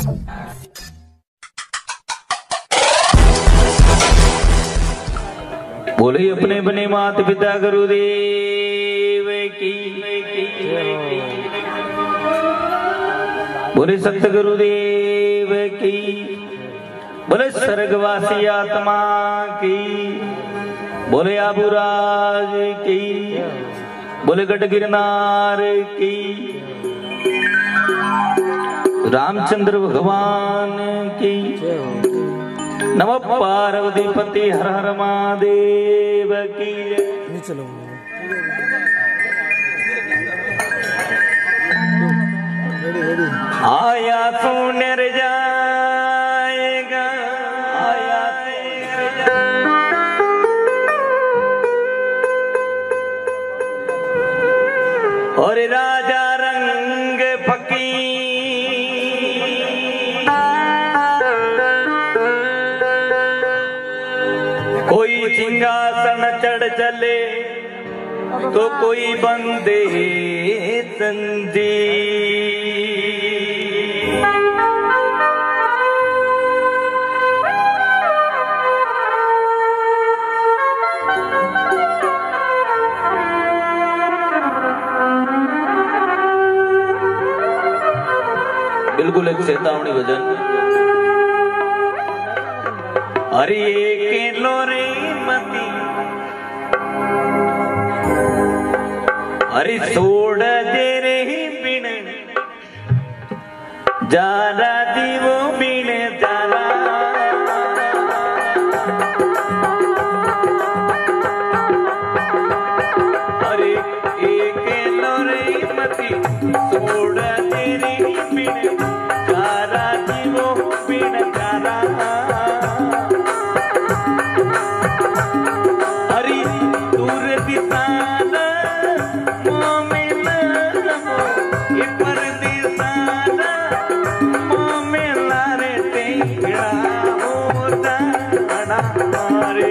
बोले अपने अपने माता पिता गुरुदेव की, बोले सत गुरुदेव की, बोले स्वर्गवासी आत्मा की, बोले आबूराज की, बोले गढ़ गिरनार की, रामचंद्र भगवान की, नमः पार्वती पति हर हर महादेव की। आया सुनर जाएगा, आया सुनर जाएगा, और राजा रंग फकीर कोई सिंहासन चढ़ चले तो कोई बंदे संजी। बिल्कुल एक चेतावनी भजन। अरे के लोरे मती, अरे सोड़ दे रही बिन जारा दीवो बिन जारा। अरे एक लोरे मती सोड़ दे रही बिन जारा दीवो बिन जारा। हरी दूर दिसाना मोमेला ये पर दिसाना मोमेला रे तेरा होता हमारे।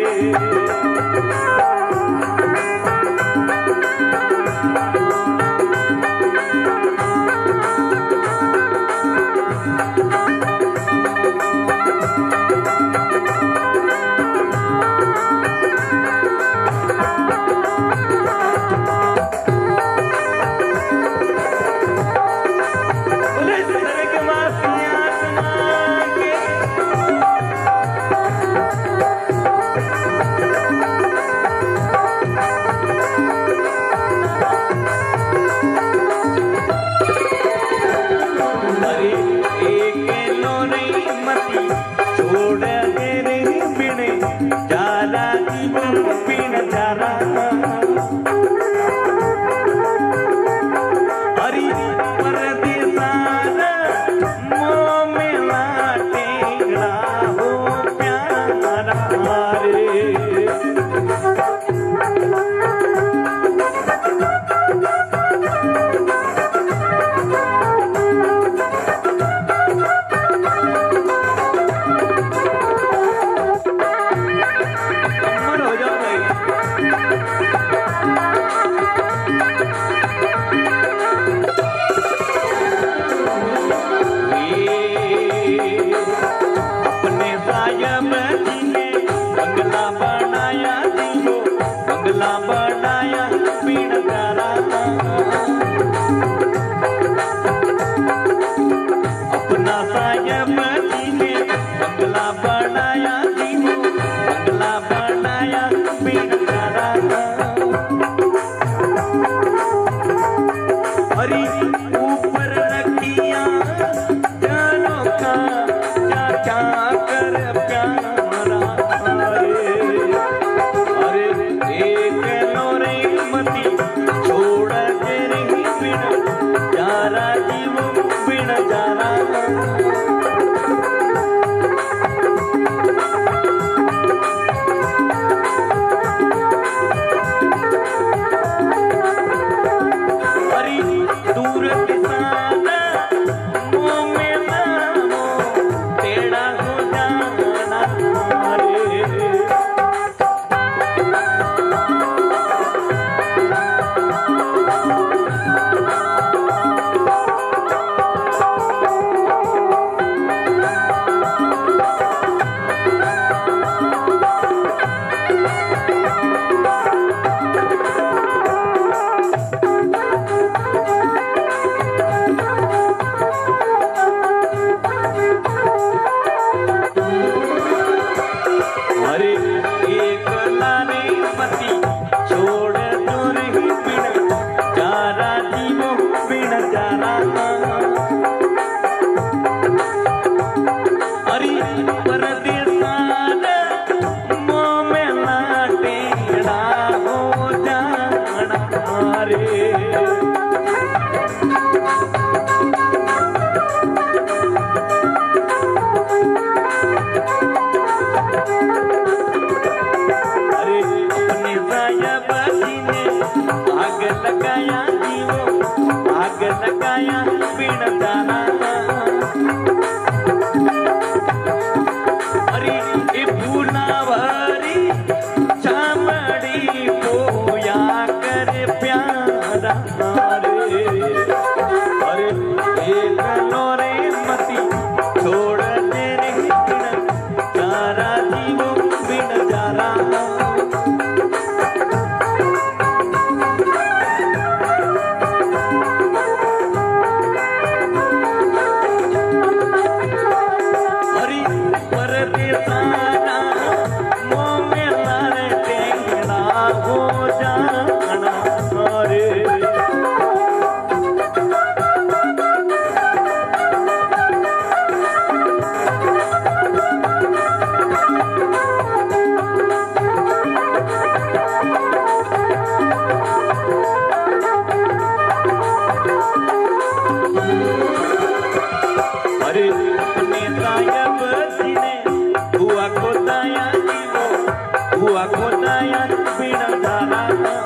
अपने तायब जी ने हुआ को दाया जीवो हुआ को दाया बिना जाना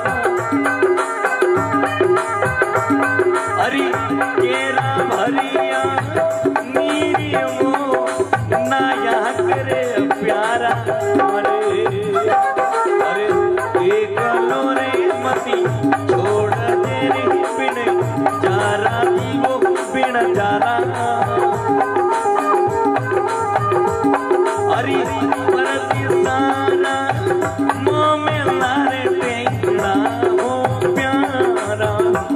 हरी केरा भरिया नीरी वो नाया करे प्यारा अरे एक लोरे मती छोड़ दे रे बिन जारा जीवो बिन जारा हरी परती सारा मोह में लारे टेंगड़ा हो प्यारा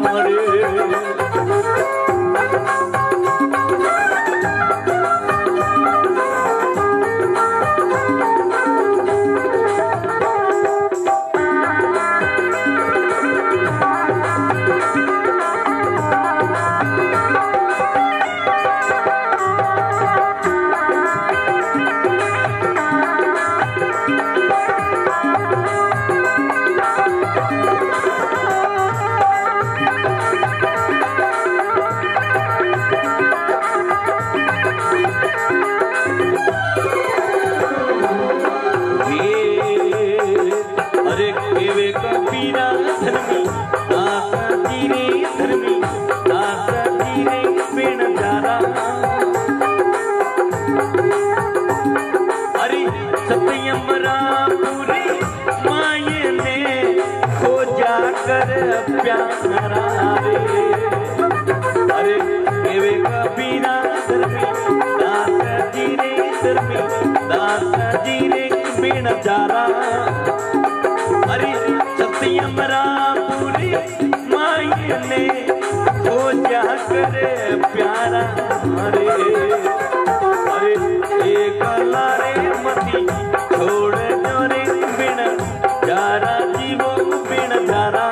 अरे सत्यमरा पूरी मायने हो जा करे प्यारा अरे अरे एक लारे मती छोड़ जोरे बिन जारा जीवो बिन जारा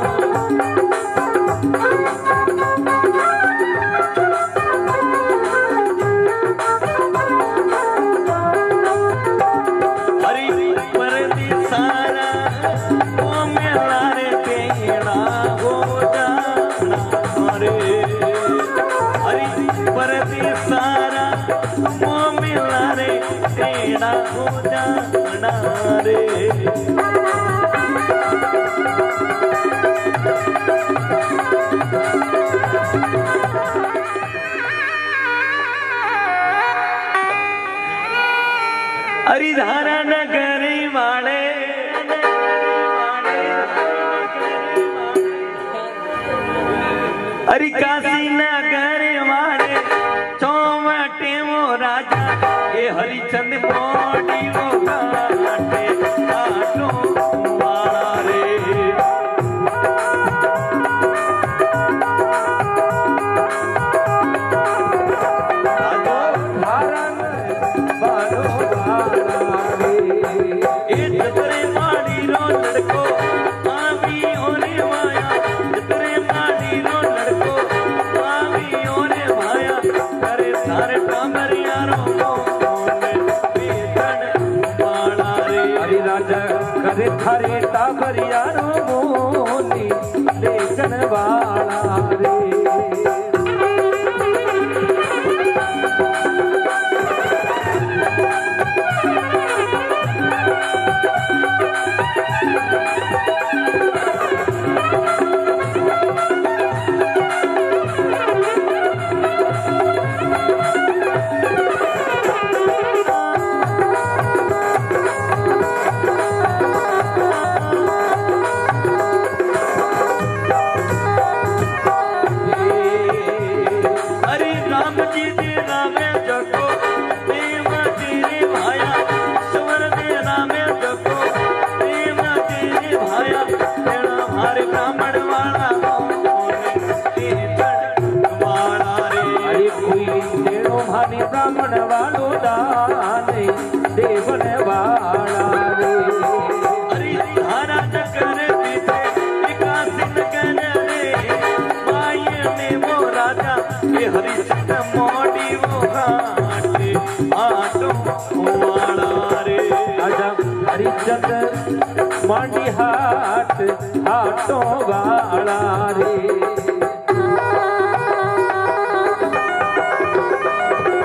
हो जाना रे हरिधारा नगर वाले हरि काशी नगर वाले चौवटे वो राजा ये हरिचंद मोड़ी वो काटे आटो वाला रे आजो भारन बारो वाला रे ये तेरे माड़ी रो लड़को आवी ओरे माया तेरे माड़ी रो लड़को आवी ओरे माया करे सारे कामरिया रो करे थारे टाबरिया रो मोनी देखन वाला रे ब्राह्मण वालो दाने देवन वाला रे हरि धारा चक्कर पीछे विकासित कर रे माये में वो राजा ये हरिचंद मोड़ी वो घाटे आटो वाला रे राजा हरिचंद मोड़ी हाट आटो वाला रे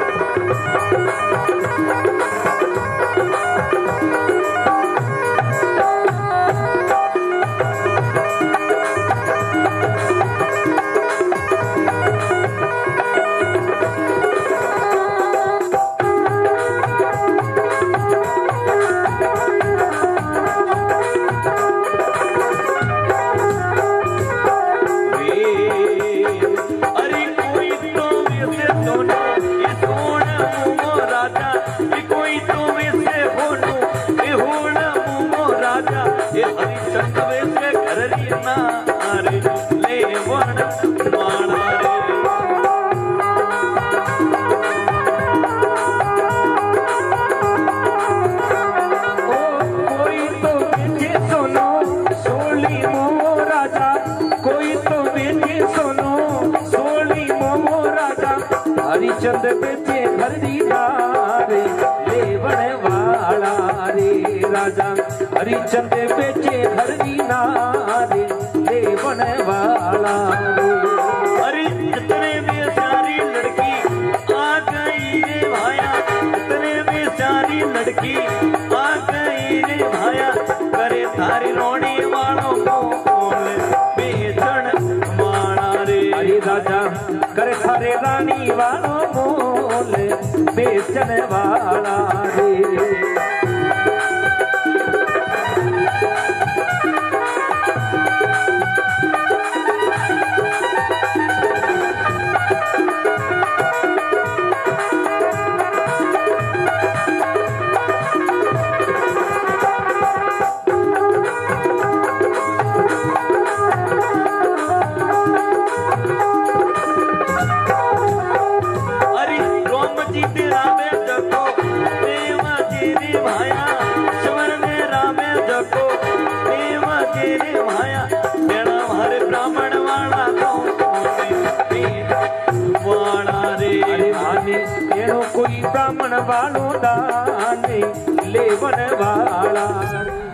हरिचंद बेचे घर दीदारे लेवण वाला रे राजा हरिचंद बेचे घर दीनारे लेवण वाला रे। अरे इतने में सारी लड़की आ गई रे भाया, इतने में सारी लड़की आ गई रे भाया, करे थारी रोनी वालों मोल बेचण माना रे। अरे राजा करे थारे रानी वालों मोल बेचन वाला रे। कोई ब्राह्मण वालों दाने लेवन वाला